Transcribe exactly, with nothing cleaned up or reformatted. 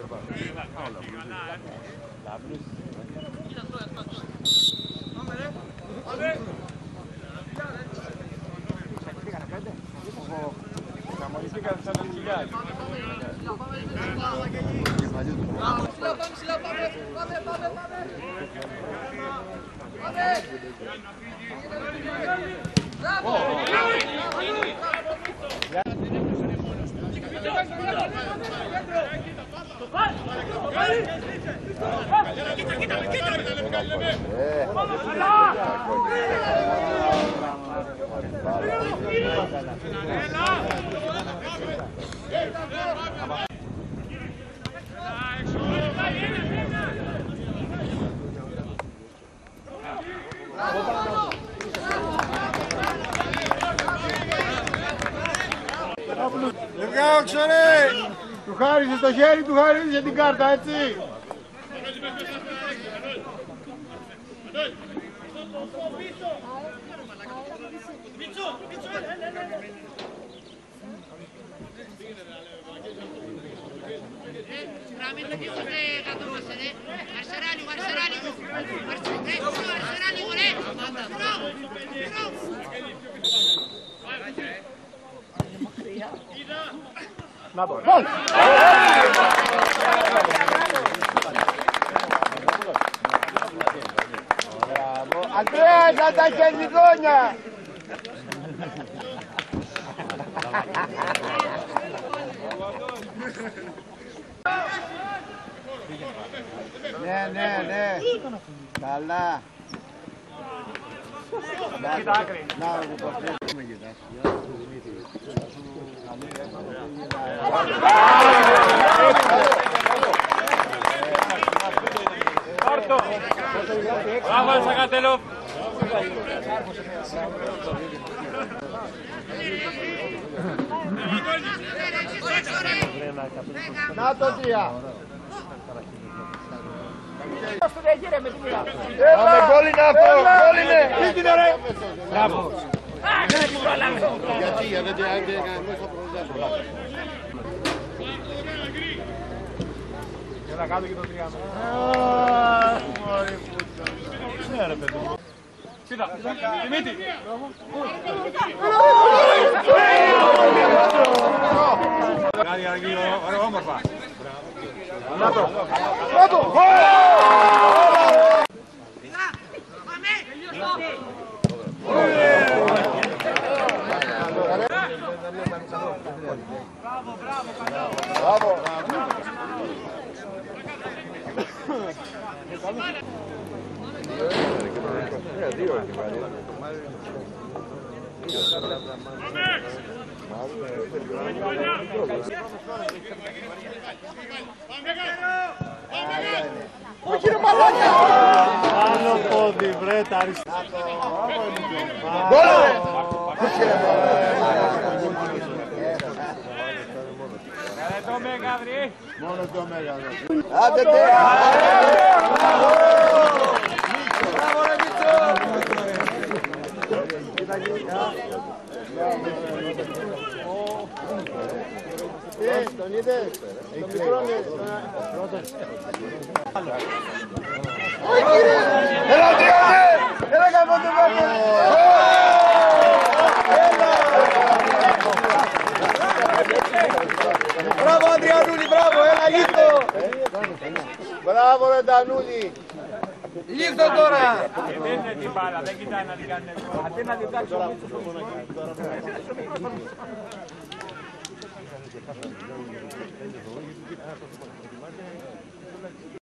Δεν βγάω ρε! Του χάρισε στο χέρι, του χάρισε την κάρτα, έτσι! Να το. Αντρέα, θα τα χελιδόνια! Ναι, ναι, ναι. Καλά. Να, με κοιτάς. Μπράβο, Σακατέλοφ! Να το τρία! Πάμε, γκόλ είναι αυτό! Γκόλ είναι! Ήτινε ρε! Μπράβο! Γιατί, γιατί δεν έκανε μέσα προβλήματα. Να κάνω και το τρία. Ναι ρε παιδί. Κοίτα, Δημήτρη. Κάνει αργύρο, όμορφα. Να το. Να το. Μπράβο, μπράβο, μπράβο. Όχι ρε μαλάκια! Άλλο πόδι βρε τα αριστερά. Γκόλ! Το Μέγα βρει. Μόνο το Μέγα βρει. Άντε τε! Μπράβο ρε Μίτσο! Τον είδες? Το μικρό είναι... Έλα τριώνε! Έλα καμπό το πάμε! Μπράβο Αντριανούλη, μπράβο, έλα γύτο! Μπράβο ρε Ντανούλη! Λίχτω τώρα! Παίρνε την μπάλα, δεν κοιτάει να την κάνει. Αντί να την τάξει ο Μίτσος.